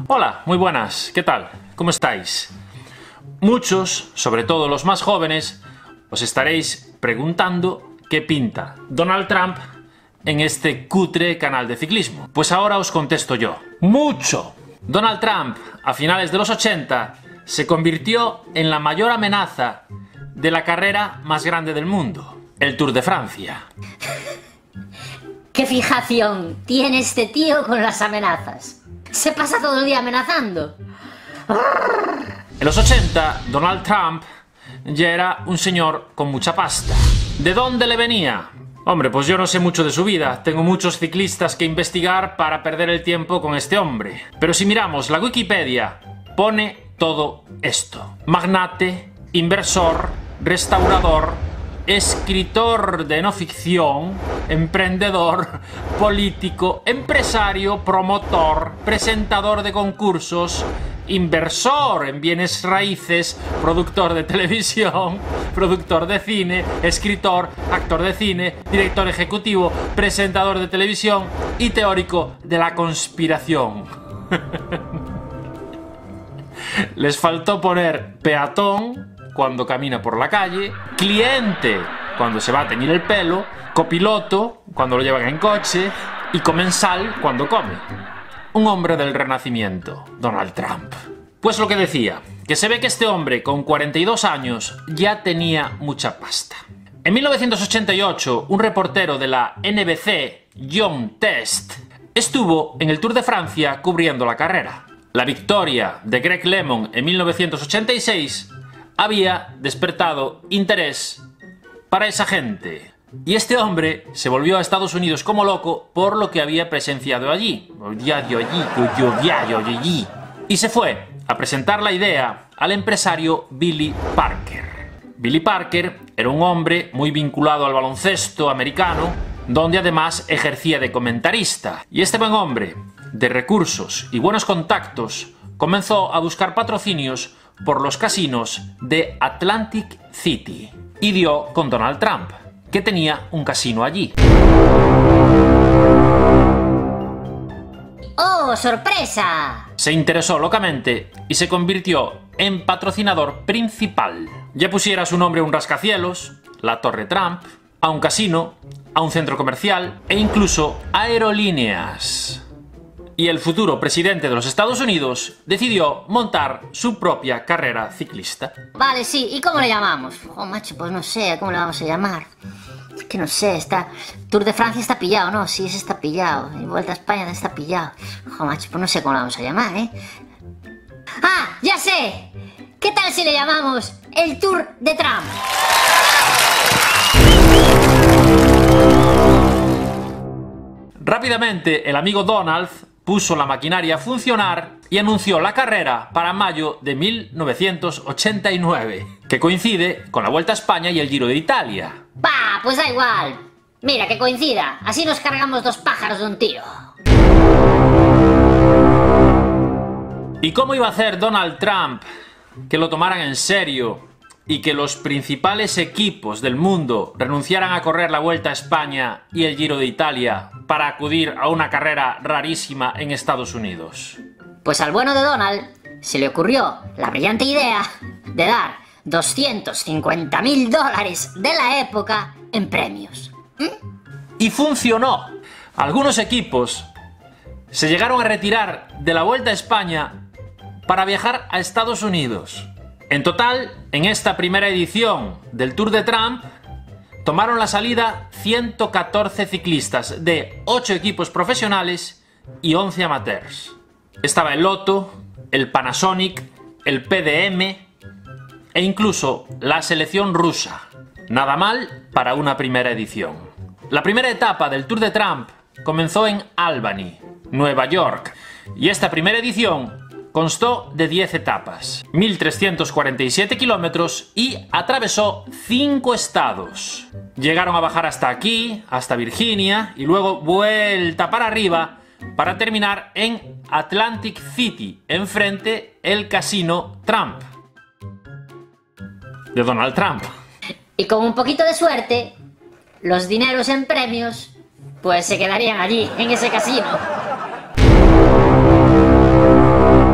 Hola, muy buenas, ¿qué tal? ¿Cómo estáis? Muchos, sobre todo los más jóvenes, os estaréis preguntando qué pinta Donald Trump en este cutre canal de ciclismo. Pues ahora os contesto yo. ¡Mucho! Donald Trump, a finales de los 80, se convirtió en la mayor amenaza de la carrera más grande del mundo, el Tour de Francia. ¿Qué fijación tiene este tío con las amenazas? Se pasa todo el día amenazando. En los 80, Donald Trump ya era un señor con mucha pasta. ¿De dónde le venía? Hombre, pues yo no sé mucho de su vida. Tengo muchos ciclistas que investigar para perder el tiempo con este hombre. Pero si miramos la Wikipedia, pone todo esto: magnate, inversor, restaurador, escritor de no ficción, emprendedor, político, empresario, promotor, presentador de concursos, inversor en bienes raíces, productor de televisión, productor de cine, escritor, actor de cine, director ejecutivo, presentador de televisión y teórico de la conspiración. Les faltó poner peatón cuando camina por la calle, cliente cuando se va a teñir el pelo, copiloto cuando lo llevan en coche y comensal cuando come. Un hombre del Renacimiento, Donald Trump. Pues lo que decía, que se ve que este hombre con 42 años ya tenía mucha pasta. En 1988, un reportero de la NBC, John Test, estuvo en el Tour de Francia cubriendo la carrera. La victoria de Greg LeMond en 1986 había despertado interés para esa gente. Y este hombre se volvió a Estados Unidos como loco por lo que había presenciado allí. Y se fue a presentar la idea al empresario Billy Parker. Billy Parker era un hombre muy vinculado al baloncesto americano, donde además ejercía de comentarista. Y este buen hombre, de recursos y buenos contactos, comenzó a buscar patrocinios por los casinos de Atlantic City y dio con Donald Trump, que tenía un casino allí. ¡Oh, sorpresa! Se interesó locamente y se convirtió en patrocinador principal. Ya pusiera su nombre a un rascacielos, la Torre Trump, a un casino, a un centro comercial e incluso aerolíneas. Y el futuro presidente de los Estados Unidos decidió montar su propia carrera ciclista. Vale, sí, ¿y cómo le llamamos? Oh, macho, pues no sé, ¿cómo le vamos a llamar? Es que no sé, está... Tour de Francia está pillado, ¿no? Sí, ese está pillado. Y Vuelta a España está pillado. Oh, macho, pues no sé cómo le vamos a llamar, ¿eh? ¡Ah, ya sé! ¿Qué tal si le llamamos el Tour de Trump? Rápidamente, el amigo Donald puso la maquinaria a funcionar y anunció la carrera para mayo de 1989, que coincide con la Vuelta a España y el Giro de Italia. ¡Bah! Pues da igual. Mira, que coincida. Así nos cargamos dos pájaros de un tiro. ¿Y cómo iba a hacer Donald Trump que lo tomaran en serio y que los principales equipos del mundo renunciaran a correr la Vuelta a España y el Giro de Italia para acudir a una carrera rarísima en Estados Unidos? Pues al bueno de Donald se le ocurrió la brillante idea de dar $250.000 de la época en premios. Y funcionó. Algunos equipos se llegaron a retirar de la Vuelta a España para viajar a Estados Unidos. En total, en esta primera edición del Tour de Trump, tomaron la salida 114 ciclistas de 8 equipos profesionales y 11 amateurs. Estaba el Lotto, el Panasonic, el PDM e incluso la selección rusa. Nada mal para una primera edición. La primera etapa del Tour de Trump comenzó en Albany, Nueva York, y esta primera edición constó de 10 etapas, 1.347 kilómetros y atravesó 5 estados. Llegaron a bajar hasta aquí, hasta Virginia, y luego vuelta para arriba para terminar en Atlantic City, enfrente el casino Trump, de Donald Trump. Y con un poquito de suerte, los dineros en premios pues se quedarían allí, en ese casino.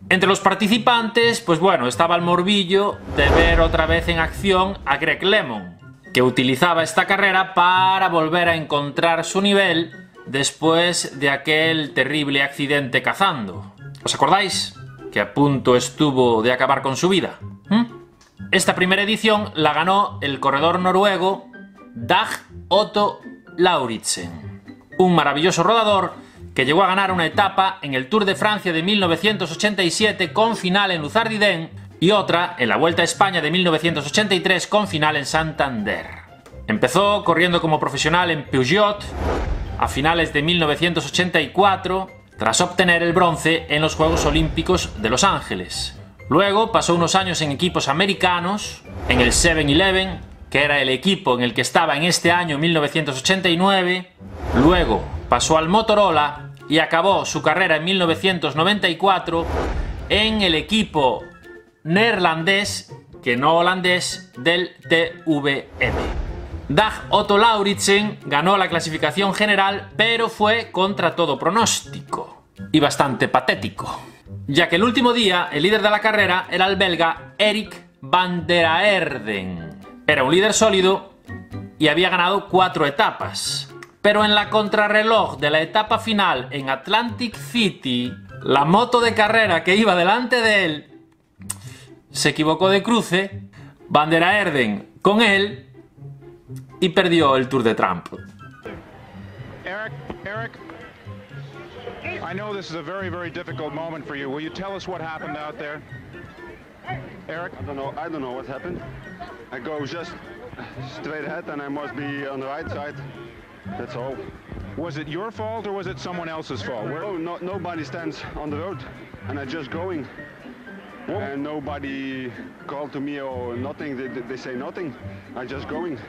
Entre los participantes, pues bueno, estaba el morbillo de ver otra vez en acción a Greg LeMond, que utilizaba esta carrera para volver a encontrar su nivel después de aquel terrible accidente cazando. ¿Os acordáis? Que a punto estuvo de acabar con su vida. Esta primera edición la ganó el corredor noruego Dag Otto Lauritzen, un maravilloso rodador que llegó a ganar una etapa en el Tour de Francia de 1987 con final en Luzardiden y otra en la Vuelta a España de 1983 con final en Santander. Empezó corriendo como profesional en Peugeot a finales de 1984 tras obtener el bronce en los Juegos Olímpicos de Los Ángeles. Luego pasó unos años en equipos americanos, en el 7-Eleven, que era el equipo en el que estaba en este año 1989. Luego pasó al Motorola y acabó su carrera en 1994 en el equipo neerlandés, que no holandés, del TVM. Dag Otto Lauritzen ganó la clasificación general, pero fue contra todo pronóstico y bastante patético, ya que el último día el líder de la carrera era el belga Erik van der Aerden. Era un líder sólido y había ganado 4 etapas. Pero en la contrarreloj de la etapa final en Atlantic City, la moto de carrera que iba delante de él se equivocó de cruce, van der Aerden con él, y perdió el Tour de Trump. Eric, I know this is a very, very difficult moment for you. Will you tell us what happened out there? Eric? I don't know what happened. I go just straight ahead and I must be on the right side. That's all. Was it your fault or was it someone else's fault? Nobody stands on the road and I'm just going. And nobody called to me or nothing. They say nothing. I'm just going.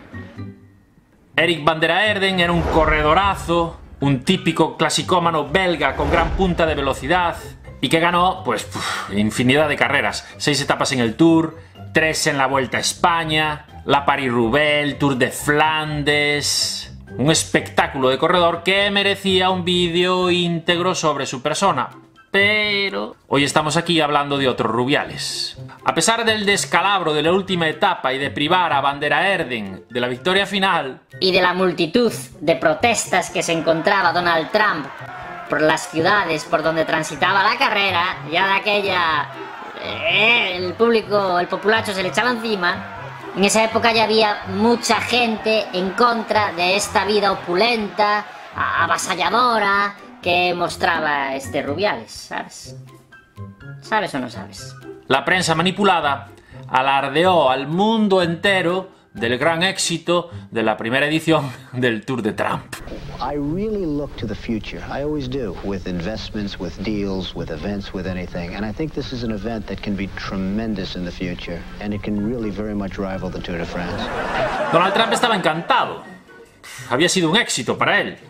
Erik van der Aerden era un corredorazo, un típico clasicómano belga con gran punta de velocidad y que ganó, pues, infinidad de carreras. 6 etapas en el Tour, 3 en la Vuelta a España, la Paris-Roubaix, el Tour de Flandes. Un espectáculo de corredor que merecía un vídeo íntegro sobre su persona. Pero hoy estamos aquí hablando de otros Rubiales. A pesar del descalabro de la última etapa y de privar a van der Aerden de la victoria final, y de la multitud de protestas que se encontraba Donald Trump por las ciudades por donde transitaba la carrera, ya de aquella el público, el populacho se le echaba encima. En esa época ya había mucha gente en contra de esta vida opulenta, avasalladora, que mostraba este Rubiales, ¿sabes? ¿Sabes o no sabes? La prensa manipulada alardeó al mundo entero del gran éxito de la primera edición del Tour de Trump. I really look to the future. I always do, with investments, with deals, with events, with anything. And I think this is an event that can be tremendous in the future, and it can really very much rival the Tour de France. Donald Trump estaba encantado. Había sido un éxito para él.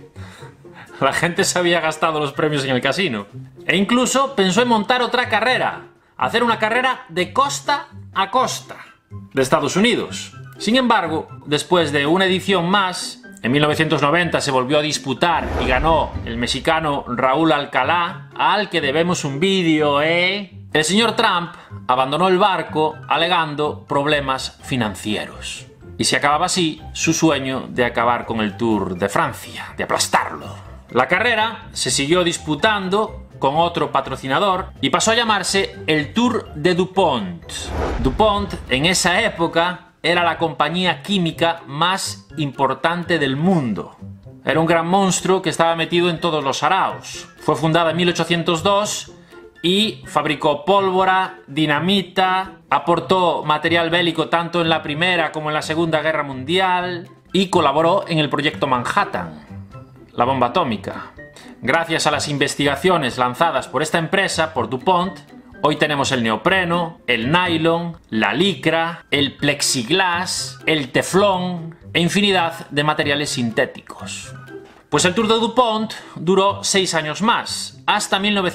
La gente se había gastado los premios en el casino. E incluso pensó en montar otra carrera, hacer una carrera de costa a costa de Estados Unidos. Sin embargo, después de una edición más, en 1990 se volvió a disputar y ganó el mexicano Raúl Alcalá, al que debemos un vídeo, ¿eh? El señor Trump abandonó el barco alegando problemas financieros. Y se acababa así su sueño de acabar con el Tour de Francia, de aplastarlo. La carrera se siguió disputando con otro patrocinador y pasó a llamarse el Tour de DuPont. DuPont en esa época era la compañía química más importante del mundo. Era un gran monstruo que estaba metido en todos los saraos. Fue fundada en 1802 y fabricó pólvora, dinamita, aportó material bélico tanto en la Primera como en la Segunda Guerra Mundial y colaboró en el proyecto Manhattan, la bomba atómica. Gracias a las investigaciones lanzadas por esta empresa, por DuPont, hoy tenemos el neopreno, el nylon, la licra, el plexiglas, el teflón e infinidad de materiales sintéticos. Pues el Tour de DuPont duró 6 años más, hasta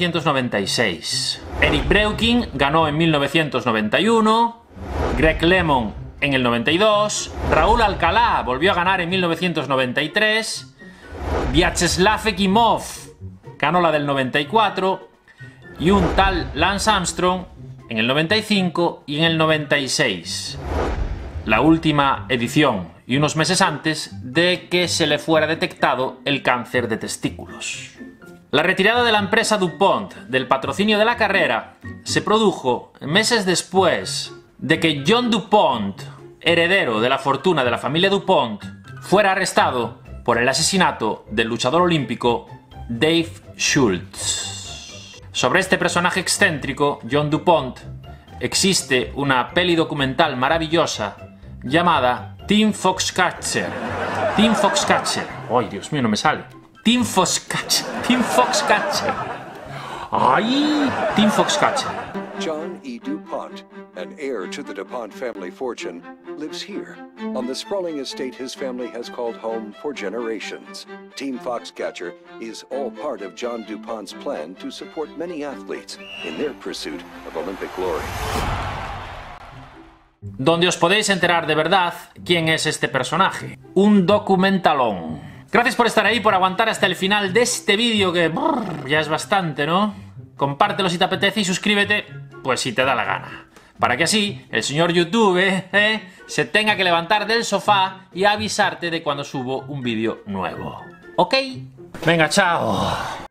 1996. Eric Breuking ganó en 1991, Greg LeMond en el 92, Raúl Alcalá volvió a ganar en 1993, Vyacheslav Ekimov ganó la del 94 y un tal Lance Armstrong en el 95 y en el 96. La última edición y unos meses antes de que se le fuera detectado el cáncer de testículos. La retirada de la empresa DuPont del patrocinio de la carrera se produjo meses después de que John DuPont, heredero de la fortuna de la familia DuPont, fuera arrestado por el asesinato del luchador olímpico Dave Schultz. Sobre este personaje excéntrico, John DuPont, existe una peli documental maravillosa llamada Team Foxcatcher. Team Foxcatcher. ¡Ay, Dios mío, no me sale! Team Foxcatcher. Team Foxcatcher. ¡Ay! Team Foxcatcher. John E. DuPont, an heir to the DuPont family fortune, lives here, on the sprawling estate his family has called home for generations. Team Foxcatcher is all part of John DuPont's plan to support many athletes in their pursuit of Olympic glory. Donde os podéis enterar de verdad quién es este personaje. Un documentalón. Gracias por estar ahí, por aguantar hasta el final de este vídeo que ya es bastante, ¿no? Compártelo si te apetece y suscríbete, pues si te da la gana. Para que así el señor YouTube se tenga que levantar del sofá y avisarte de cuando subo un vídeo nuevo. ¿Ok? Venga, chao.